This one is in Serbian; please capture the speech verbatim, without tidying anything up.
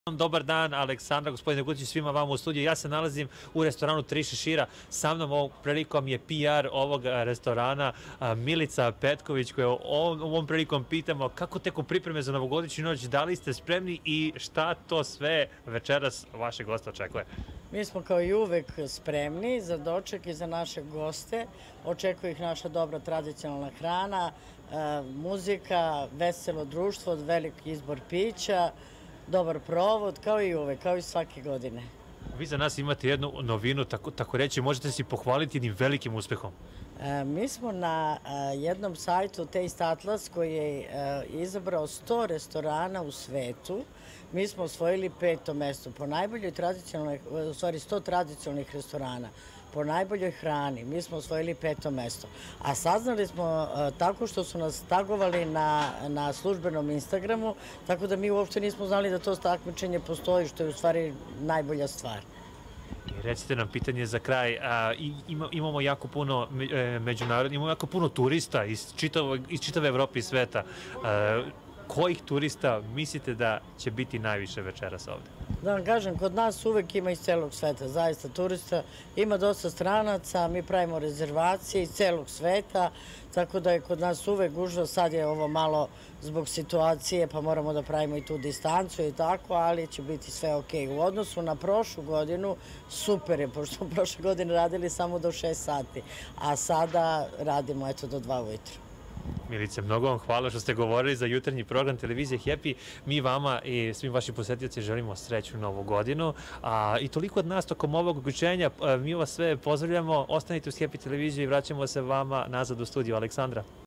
Dobar dan, Aleksandra, gospodine Gucić, svima vama u studiju. Ja se nalazim u restoranu Tri šešira. Sa mnom ovom prilikom je P R ovog restorana Milica Petković, koja ovom prilikom pitamo kako teku pripreme za novogodišnju noć, da li ste spremni i šta to sve večeras vaše goste očekuje? Mi smo kao i uvek spremni za doček i za naše goste. Očekuje ih naša dobra tradicionalna hrana, muzika, veselo društvo, veliki izbor pića, dobar provod, kao i uvek, kao i svake godine. Vi za nas imate jednu novinu, tako, tako reći, možete si pohvaliti jednim velikim uspehom. E, mi smo na e, jednom sajtu Taste Atlas koji je e, izabrao sto restorana u svetu. Mi smo osvojili peto mesto po najboljoj tradicionalnoj, u stvari sto tradicionalnih restorana. Po najboljoj hrani, mi smo osvojili peto mesto. A saznali smo e, tako što su nas tagovali na, na službenom Instagramu, tako da mi uopšte nismo znali da to takmičenje postoji, što je u stvari najbolja stvar. I recite nam pitanje za kraj, a, ima, imamo jako puno e, međunarodnih, imamo jako puno turista iz, čitavo, iz čitave Evrope i sveta. A, kojih turista mislite da će biti najviše večeras ovde? Da vam kažem, kod nas uvek ima iz celog sveta, zaista turista, ima dosta stranaca, mi pravimo rezervacije iz celog sveta, tako da je kod nas uvek gužva, sad je ovo malo zbog situacije pa moramo da pravimo i tu distancu i tako, ali će biti sve ok. U odnosu na prošlu godinu, super je, pošto smo prošle godine radili samo do šest sati, a sada radimo eto do dva ujutru. Milice, mnogo vam hvala što ste govorili za jutarnji program televizije Happy. Mi vama i svim vašim posjetioci želimo sreću novu godinu. A, I toliko od nas tokom ovog uključenja. Mi vas sve pozdravljamo. Ostanite uz Happy televiziju i vraćamo se vama nazad u studiju. Aleksandra.